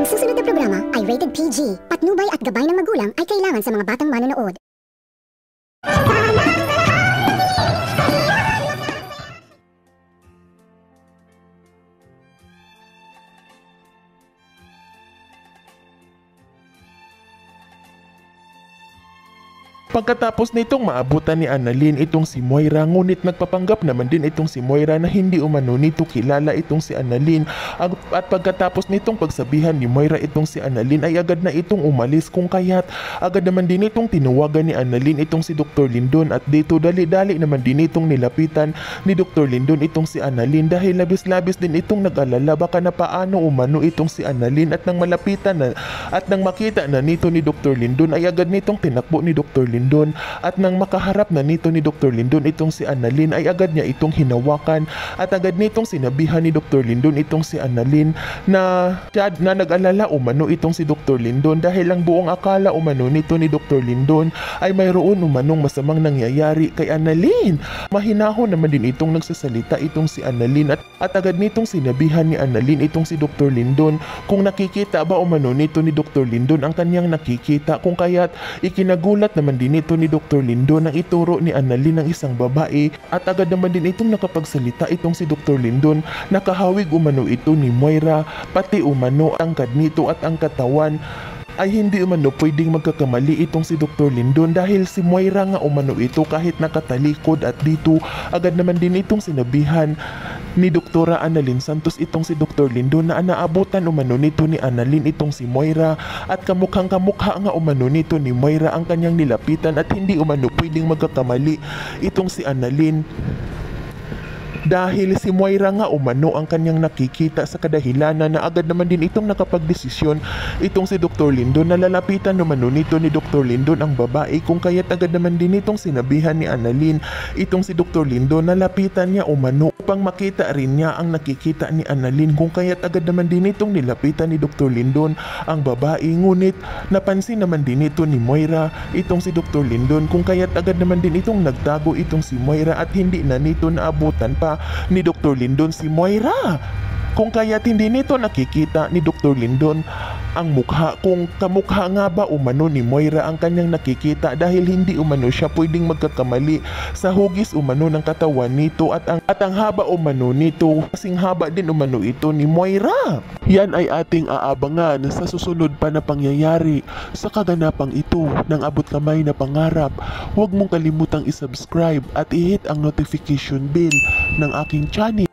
susunod na programa ay rated PG. Patnubay at gabay ng magulang ay kailangan sa mga batang manonood. Pagkatapos nitong maabutan ni Annalyn itong si Moira, ngunit nagpapanggap naman din itong si Moira na hindi umano nito kilala itong si Annalyn. At pagkatapos nitong pagsabihan ni Moira itong si Annalyn ay agad na itong umalis, kung kaya't agad naman din itong tinuwagan ni Annalyn itong si Dr. Lindon, at dito dali-dali naman din itong nilapitan ni Dr. Lindon itong si Annalyn dahil labis-labis din itong nag-alala baka na paano umano itong si Annalyn. At nang malapitan na at nang makita na nito ni Dr. Lindon ay agad nitong tinakbo ni Dr. Lindon, at nang makaharap na nito ni Dr. Lindon itong si Annalyn ay agad niya itong hinawakan at agad nitong sinabihan ni Dr. Lindon itong si Annalyn na nag-alala umano itong si Dr. Lindon dahil ang buong akala umano nito ni Dr. Lindon ay mayroon umanong masamang nangyayari kay Annalyn. Mahinahon naman din itong nagsasalita itong si Annalyn at agad nitong sinabihan ni Annalyn itong si Dr. Lindon kung nakikita ba umano nito ni Dr. Lindon ang kanyang nakikita, kung kaya't ikinagulat naman din nito ni Dr. Lindon ang ituro ni Annalyn ng isang babae, at agad naman din itong nakapagsalita itong si Dr. Lindon. Nakahawig umano ito ni Moira, pati umano ang tangkad nito at ang katawan ay hindi umano pwedeng magkakamali itong si Dr. Lindon dahil si Moira nga umano ito kahit nakatalikod. At dito agad naman din itong sinabihan ni Dr. Annalyn Santos itong si Dr. Lindon na naabutan umano nito ni Annalyn itong si Moira, at kamukhang kamukha nga umano nito ni Moira ang kanyang nilapitan at hindi umano pwedeng magkakamali itong si Annalyn dahil si Moira nga umano ang kanyang nakikita sa kadahilanan. Na agad naman din itong nakapagdesisyon itong si Dr. Lindon na lalapitan umano nito ni Dr. Lindon ang babae, kung kaya't agad naman din itong sinabihan ni Annalyn itong si Dr. Lindon na lapitan niya umano upang makita rin niya ang nakikita ni Annalyn, kung kaya't agad naman din itong nilapitan ni Dr. Lindon ang babae. Ngunit napansin naman din ito ni Moira itong si Dr. Lindon, kung kaya't agad naman din itong nagtago itong si Moira at hindi na nito naabutan pa ni Dr. Lindon si Moira, kung kaya't hindi nito nakikita ni Dr. Lindon ang mukha kung kamukha nga ba umano ni Moira ang kanyang nakikita dahil hindi umano siya pwedeng magkakamali sa hugis umano ng katawan nito at ang haba umano nito kasing haba din umano ito ni Moira. Yan ay ating aabangan sa susunod pa na pangyayari sa kaganapang ito ng Abot Kamay na Pangarap. Huwag mong kalimutang isubscribe at i-hit ang notification bell ng aking channel